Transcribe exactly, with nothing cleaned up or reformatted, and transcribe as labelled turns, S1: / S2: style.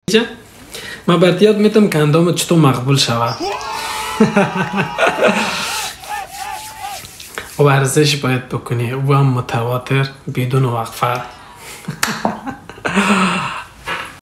S1: من برات یاد میتم که اندامت چطور مقبول شود. ورزش باید بکنی و هم متواتر بدون وقفه.